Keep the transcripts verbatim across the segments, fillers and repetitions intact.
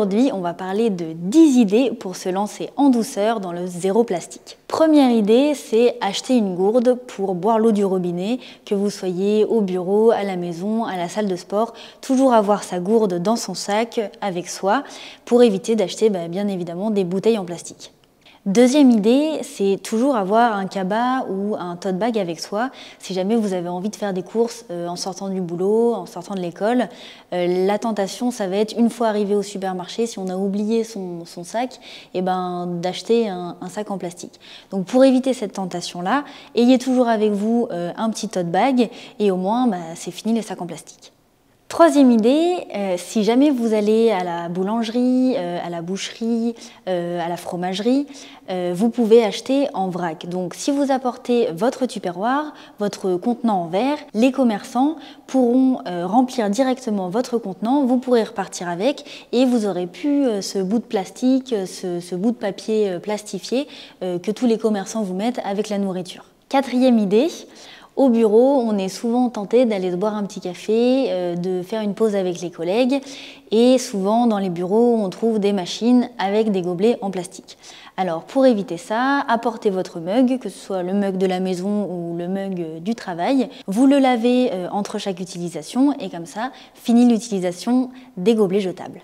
Aujourd'hui, on va parler de dix idées pour se lancer en douceur dans le zéro plastique. Première idée, c'est acheter une gourde pour boire l'eau du robinet, que vous soyez au bureau, à la maison, à la salle de sport. Toujours avoir sa gourde dans son sac avec soi pour éviter d'acheter bah, bien évidemment des bouteilles en plastique. Deuxième idée, c'est toujours avoir un cabas ou un tote bag avec soi. Si jamais vous avez envie de faire des courses euh, en sortant du boulot, en sortant de l'école, euh, la tentation, ça va être une fois arrivé au supermarché, si on a oublié son, son sac, et ben, d'acheter un, un sac en plastique. Donc pour éviter cette tentation-là, ayez toujours avec vous euh, un petit tote bag et au moins, bah, c'est fini les sacs en plastique. Troisième idée, euh, si jamais vous allez à la boulangerie, euh, à la boucherie, euh, à la fromagerie, euh, vous pouvez acheter en vrac. Donc si vous apportez votre tupperware, votre contenant en verre, les commerçants pourront euh, remplir directement votre contenant, vous pourrez repartir avec et vous aurez plus euh, ce bout de plastique, ce, ce bout de papier euh, plastifié euh, que tous les commerçants vous mettent avec la nourriture. Quatrième idée, au bureau, on est souvent tenté d'aller se boire un petit café, euh, de faire une pause avec les collègues et souvent dans les bureaux, on trouve des machines avec des gobelets en plastique. Alors pour éviter ça, apportez votre mug, que ce soit le mug de la maison ou le mug du travail. Vous le lavez euh, entre chaque utilisation et comme ça, fini l'utilisation des gobelets jetables.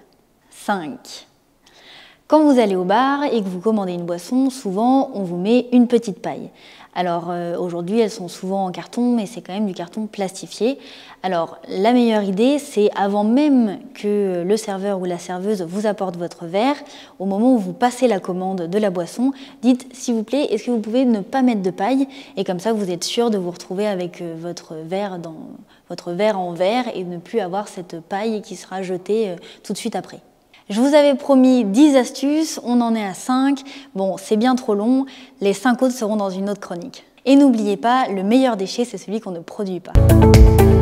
cinq. Quand vous allez au bar et que vous commandez une boisson, souvent on vous met une petite paille. Alors euh, aujourd'hui elles sont souvent en carton, mais c'est quand même du carton plastifié. Alors la meilleure idée, c'est avant même que le serveur ou la serveuse vous apporte votre verre, au moment où vous passez la commande de la boisson, dites s'il vous plaît, est-ce que vous pouvez ne pas mettre de paille? Et comme ça vous êtes sûr de vous retrouver avec euh, votre verre dans votre verre en verre et ne plus avoir cette paille qui sera jetée euh, tout de suite après. Je vous avais promis dix astuces, on en est à cinq. Bon, c'est bien trop long, les cinq autres seront dans une autre chronique. Et n'oubliez pas, le meilleur déchet, c'est celui qu'on ne produit pas.